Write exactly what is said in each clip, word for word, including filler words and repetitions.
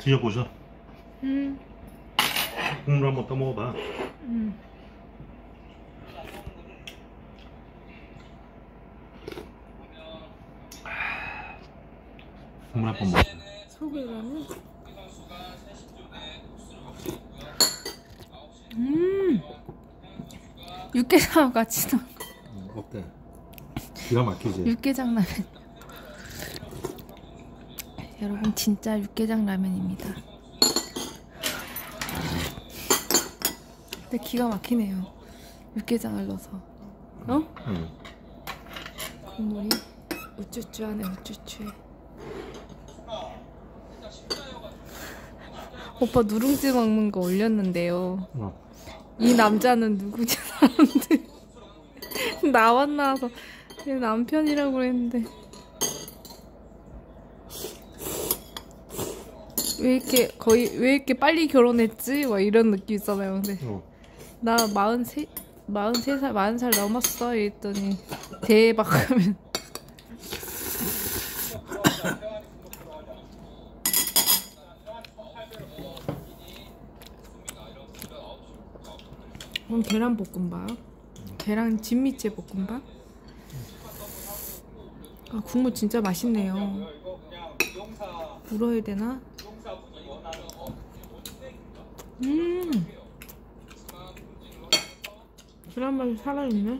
드셔보셔. 음. 국물 한번 떠먹어봐. 음. 국물 한번 먹어. 소금이라면? 음. 육개장 같이 넣어. 음, 어때? 기가 막히지? 육개장 라면. 여러분 진짜 육개장 라면입니다. 근데 기가 막히네요. 육개장을 넣어서. 어? 응. 국물이 우쭈쭈하네 우쭈쭈해. 오빠 누룽지 먹는 거 올렸는데요. 어. 이 남자는 누구지? 사람들 나왔나 와서 내 남편이라고 그랬는데 왜 이렇게 거의 왜 이렇게 빨리 결혼했지? 막 이런 느낌 있잖아요. 근데 어. 나 마흔세 마흔세 살 마흔 살 넘었어 이랬더니 대박 하면 그럼 계란볶음밥, 계란 진미채 볶음밥. 아 국물 진짜 맛있네요. 불어야 되나? 음, 계란 맛이 살아있네.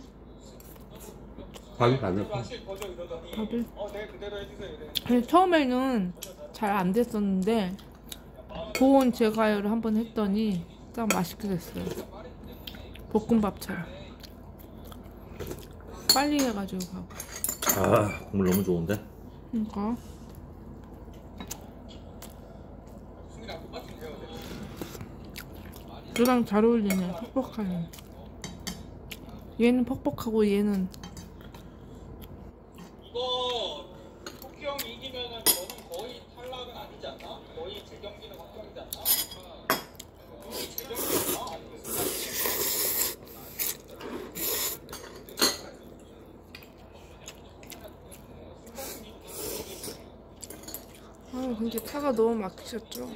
밥이 가볍고. 밥을. 아니, 처음에는 잘 안 됐었는데 고온 재가열을 한번 했더니 딱 맛있게 됐어요. 볶음밥처럼 빨리 해가지고 가고. 아, 국물 너무 좋은데? 그러니까 그랑 잘 어울리네. 퍽퍽하네. 얘는 퍽퍽하고 얘는 이거 토끼 형이 이기면은 너는 거의 탈락은 아니지 않나? 거의 재경기는 확정이지 않나? 거의 재경기였나? 아니면 아 근데 차가 너무 막히셨죠?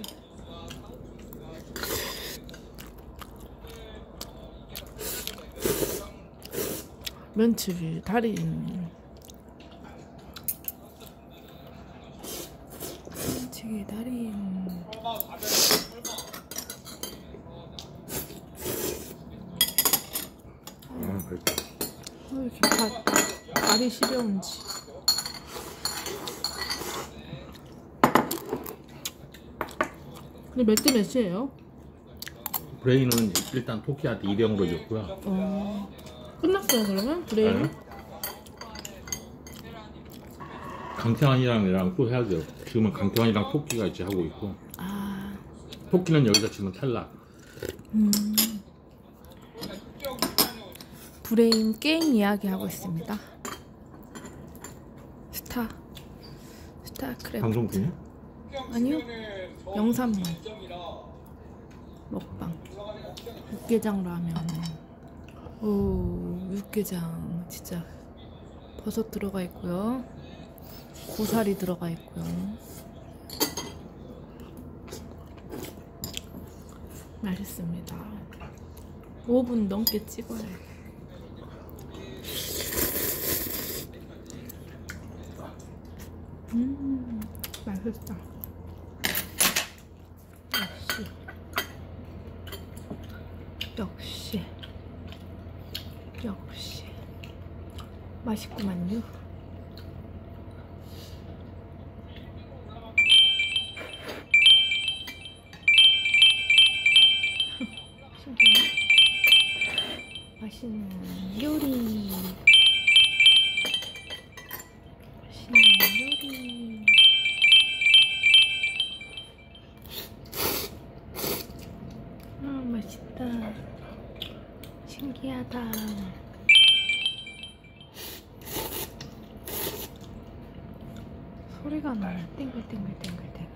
면치기 달인 면치기 달인. 아, 맛있다. 왜 이렇게 발, 발이 시려운지. 근데 몇 대 몇이에요? 브레인은 일단 토끼한테 이 대 영으로 이겼고요. 어... 끝났어요 그러면? 브레인? 네. 강태환이랑 얘랑 또 해야 돼요. 지금은 강태환이랑 토끼가 이제 하고 있고. 아... 토끼는 여기서 지금 탈락. 음... 브레인 게임 이야기 하고 있습니다. 스타 스타크래프트. 방송 중이야? 아니요, 영상만 먹방. 육개장 라면. 오, 육개장 진짜 버섯 들어가 있고요, 고사리 들어가 있고요. 맛있습니다. 오 분 넘게 찍어야 해. 음, 맛있다. 역시 역시 역시 맛있구만요. 신기하네. 맛있는 요리 맛있는 요리. 아 맛있다. 신기하다. 소리가 나네. 땡글땡글땡글땡글땡글.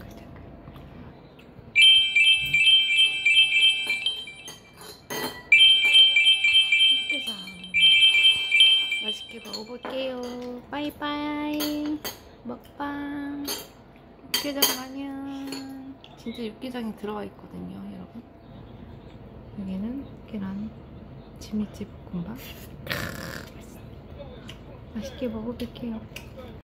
육개장 맛있게 먹어볼게요. 빠이빠이. 먹방. 육개장 마냥. 진짜 육개장이 들어가 있거든요, 여러분. 여기는 계란, 지미집 볶음밥. 맛있게 먹어볼게요.